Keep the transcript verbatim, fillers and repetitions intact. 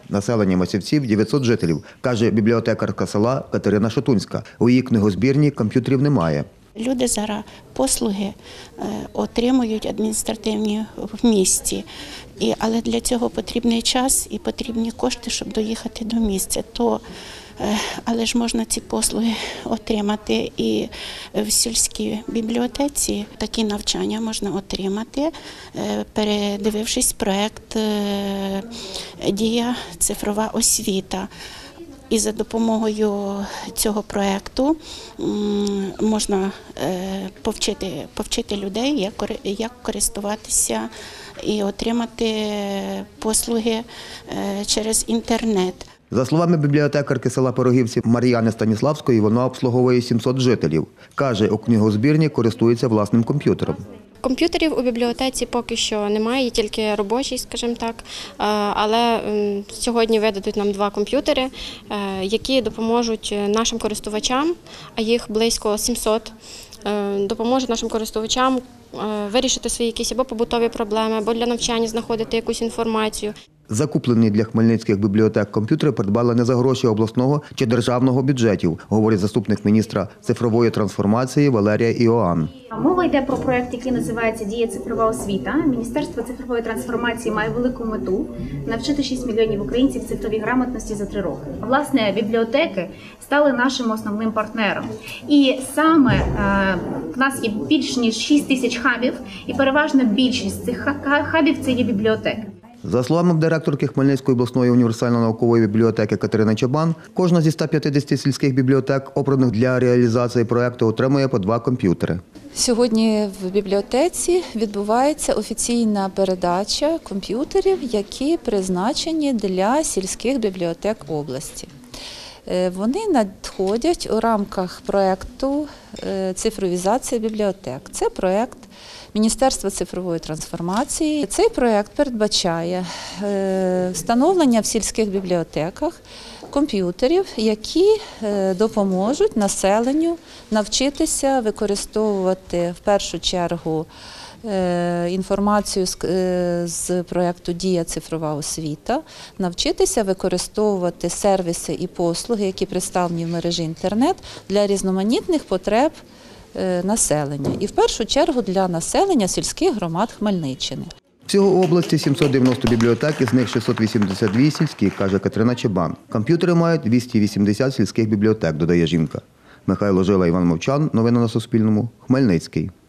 Населення Масівців – дев'ятсот жителів, каже бібліотекарка села Катерина Шотунська. У її книгозбірні комп'ютерів немає. Люди зараз послуги отримують адміністративні в місті, і, але для цього потрібний час і потрібні кошти, щоб доїхати до місця. То, але ж можна ці послуги отримати і в сільській бібліотеці. Такі навчання можна отримати, передивившись проєкт «Дія. Цифрова освіта». І за допомогою цього проєкту можна повчити, повчити людей, як користуватися і отримати послуги через інтернет. За словами бібліотекарки села Порогівці Мар'яни Станіславської, вона обслуговує сімсот жителів. Каже, у книгозбірні користується власним комп'ютером. Комп'ютерів у бібліотеці поки що немає, є тільки робочий, скажімо так, але сьогодні видадуть нам два комп'ютери, які допоможуть нашим користувачам, а їх близько сімсот, допоможуть нашим користувачам вирішити свої якісь або побутові проблеми, або для навчання знаходити якусь інформацію. Закуплені для хмельницьких бібліотек комп'ютери придбали не за гроші обласного чи державного бюджетів, говорить заступник міністра цифрової трансформації Валерія Іоанн. Мова йде про проєкт, який називається «Дія. Цифрова освіта». Міністерство цифрової трансформації має велику мету – навчити шість мільйонів українців цифровій грамотності за три роки. Власне, бібліотеки стали нашим основним партнером. І саме е, в нас є більш ніж шість тисяч хабів, і переважна більшість цих хабів – це є бібліотеки. За словами директорки Хмельницької обласної універсально-наукової бібліотеки Катерини Чабан, кожна зі ста п'ятдесяти сільських бібліотек, обраних для реалізації проєкту, отримує по два комп'ютери. Сьогодні в бібліотеці відбувається офіційна передача комп'ютерів, які призначені для сільських бібліотек області. Вони надходять у рамках проєкту «Цифровізація бібліотек». Це проєкт Міністерства цифрової трансформації. Цей проєкт передбачає встановлення в сільських бібліотеках комп'ютерів, які допоможуть населенню навчитися використовувати в першу чергу інформацію з проєкту «Дія. Цифрова освіта», навчитися використовувати сервіси і послуги, які представлені в мережі інтернет, для різноманітних потреб населення. І в першу чергу для населення сільських громад Хмельниччини. Всього у області сімсот дев'яносто бібліотек, із них шістсот вісімдесят дві сільські, каже Катерина Чабан. Комп'ютери мають двісті вісімдесят сільських бібліотек, додає жінка. Михайло Жила, Іван Мовчан. Новини на Суспільному. Хмельницький.